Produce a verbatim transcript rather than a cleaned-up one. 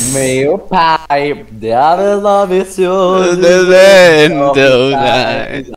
Meu pai, the other love is yours. The land of night.